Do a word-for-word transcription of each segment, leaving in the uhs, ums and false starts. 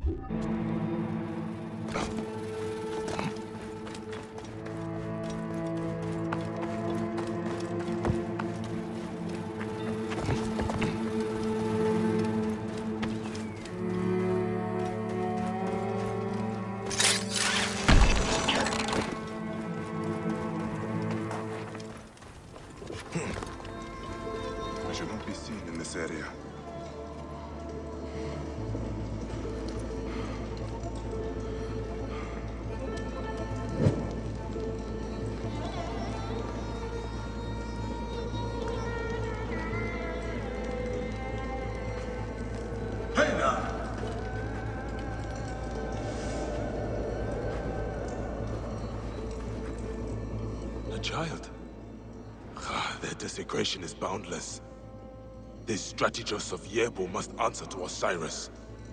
I should not be seen in this area. Hey now! A child? Ah, their desecration is boundless. This strategos of Yebu must answer to Osiris.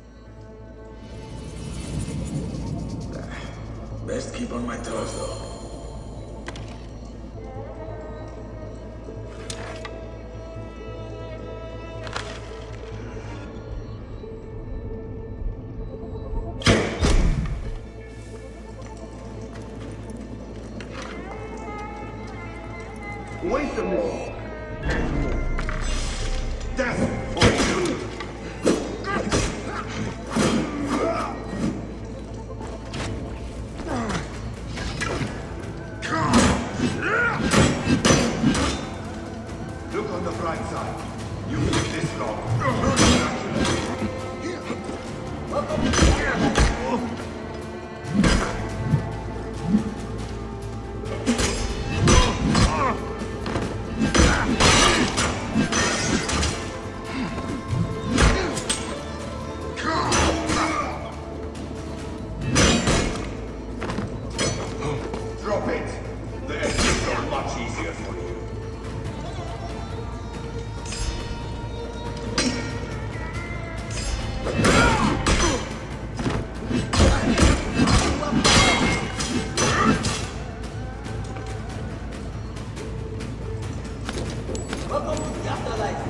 Best keep on my toes, though. Wait a minute. Death for you. Look on the bright side. You live this long. Drop it. The exits are much easier for you. Welcome to the afterlife.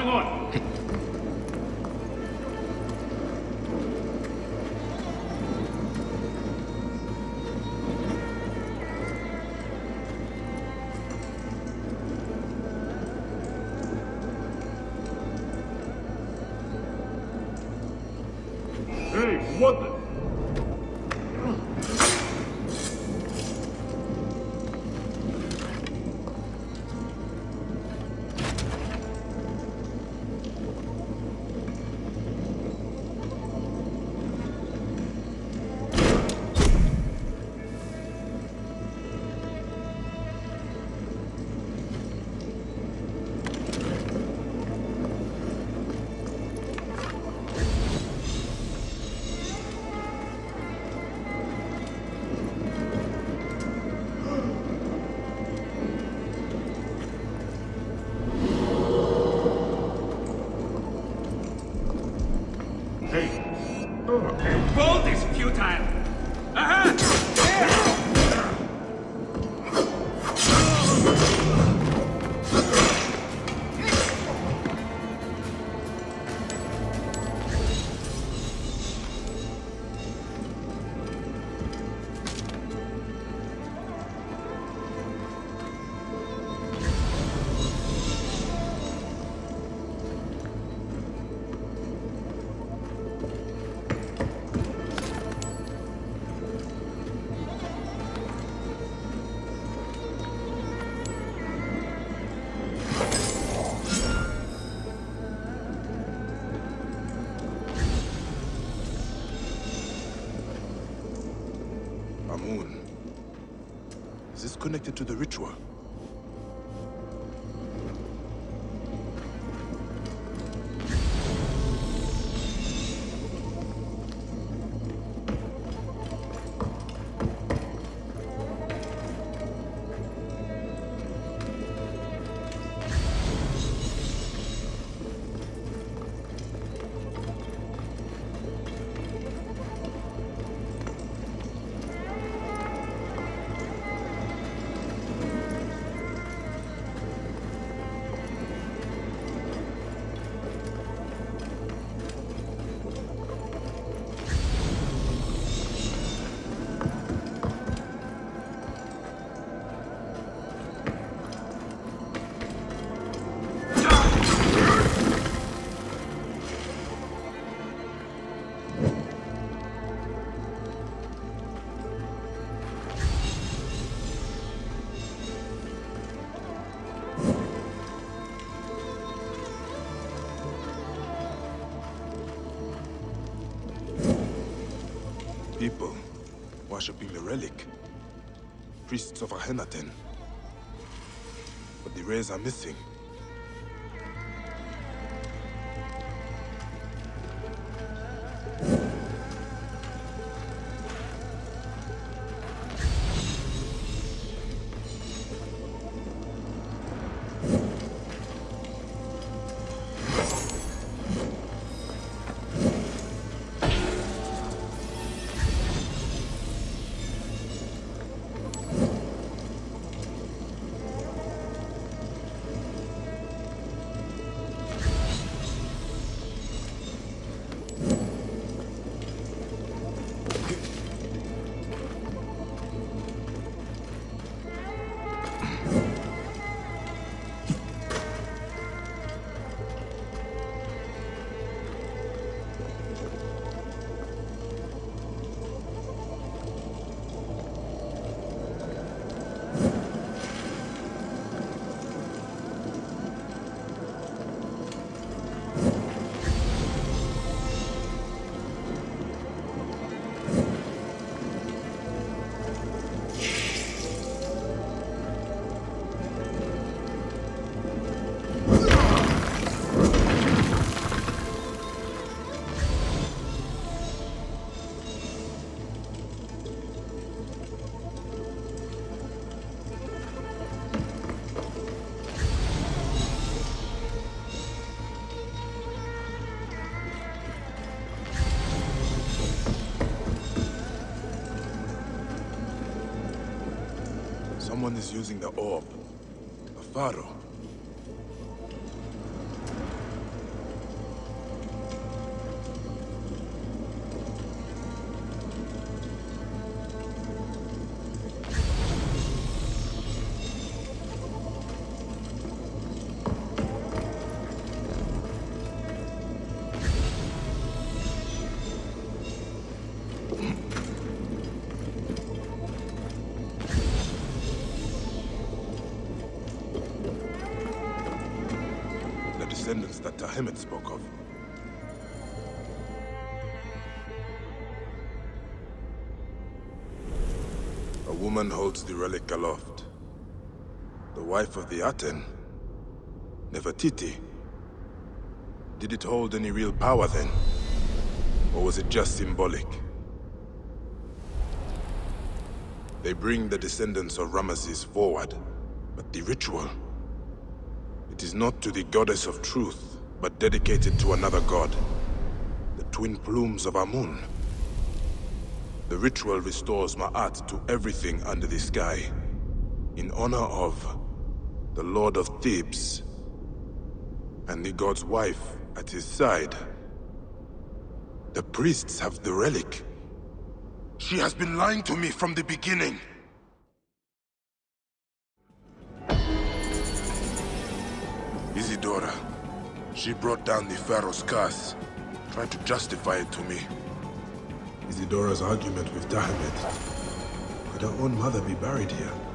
Come on! Hey, what the? Bolt is futile! Aha! Amun. Is this connected to the ritual? People worshipping the relic. Priests of Akhenaten. But the rays are missing. Someone is using the orb. A pharaoh. descendants that Tahemet spoke of. A woman holds the relic aloft. The wife of the Aten, Nefertiti. Did it hold any real power then? Or was it just symbolic? They bring the descendants of Ramesses forward, but the ritual... it is not to the goddess of truth, but dedicated to another god. The twin plumes of Amun. The ritual restores Ma'at to everything under the sky, in honor of the Lord of Thebes, and the god's wife at his side. The priests have the relic. She has been lying to me from the beginning. Isidora. She brought down the Pharaoh's curse, tried to justify it to me. Isidora's argument with Tahemet. Could her own mother be buried here?